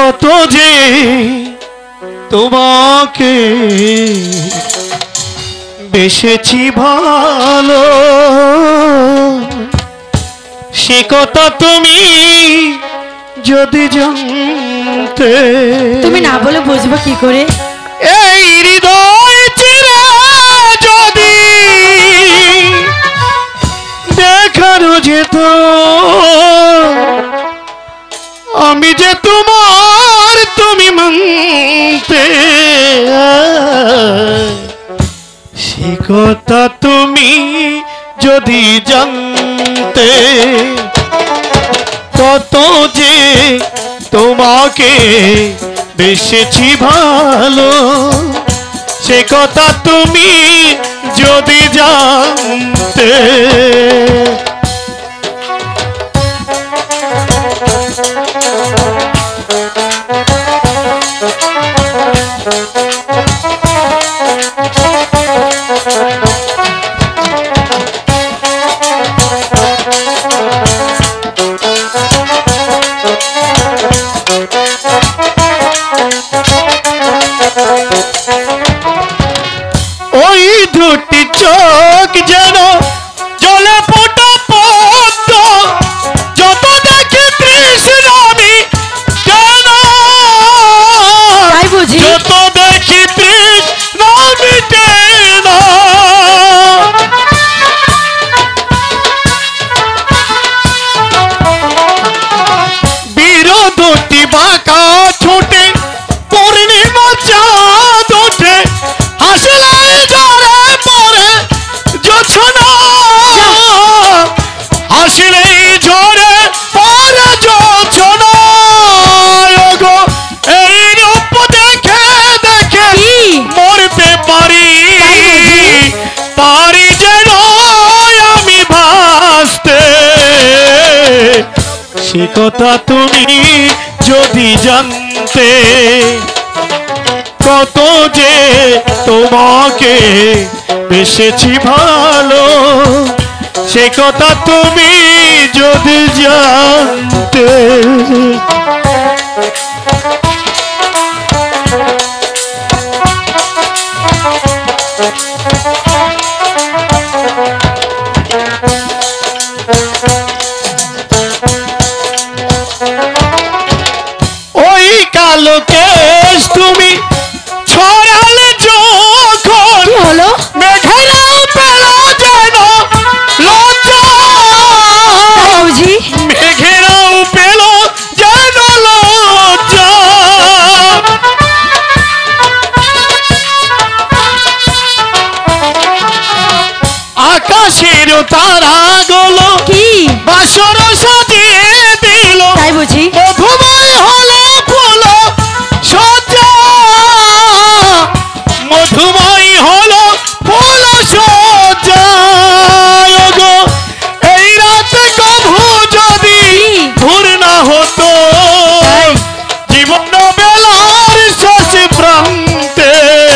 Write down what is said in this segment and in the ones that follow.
কত যে তোমাকে বেসেছি ভালো, সে কথা তুমি যদি জানতে। তুমি না বলে বুঝবো কি করে? এই হৃদয় চিরে যদি দেখানো যেত আমি যে তোমার, তুমি মানতে, সে কথা তুমি যদি জানতে। কত যে তোমাকে বেসেছি ভালো, সে কথা তুমি যদি জানতে। ওই দুটি চোখ যেন জলে ফোটা পদ্ম, যত দেখি তৃষ্ণা আমি কেন, তাই বুঝি? যত দেখি তৃষ্ণা মিটে না। বিরোধটি বাঁকা ছোটে পূর্ণিমা চাঁদ ওঠে, হাসলে ঝরে পড়ে জোছনা, হাসলে ঝরে পড়ে জোছনা। গো এই রূপ দেখে দেখে মরতে পারি, পারি যেন আমি ভাসতে। সে কথা তুমি যদি জানতে, কত যে তোমাকে বেসেছি ভালো, সে কথা তুমি যদি জানতে। ওই কালো কেশ তুমি ছড়ালে যখন, কি হলো? মেঘেরাও পেল যেন লজ্জা, বুঝি? মেঘেরাও পেল যেন লজ্জা। আকাশের তারাগুলো কি বাসর সাজিয়ে দিল, তাই বুঝি? মধুময় হলো ফুল সজ্জা, মধুময় হলো ফুল সজ্জা। গো এই রাতে কভু যদি ভোর না হতো, জীবন বেলার শেষ প্রান্তে,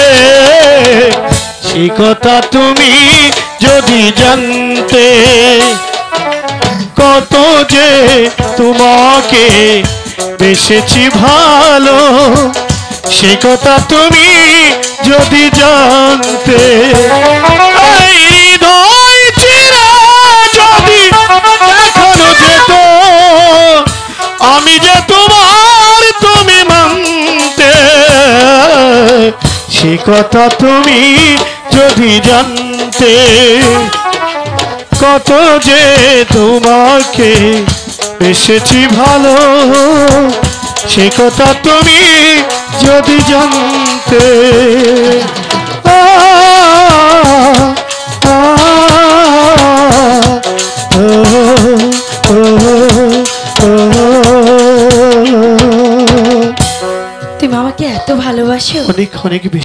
সে কথা তুমি যদি জানতে। কত যে তোমাকে বেসেছি ভালো, সে কথা তুমি যদি জানতে। এই হৃদয় চিরে যদি দেখানো যেত আমি যে তোমার, তুমি মানতে, সে কথা তুমি যদি জানতে। কত যে তোমাকে বেসেছি ভালো, সে কথা তুমি যদি জানতে। তুমি আমাকে এত ভালোবাসো? অনেক অনেক বেশি।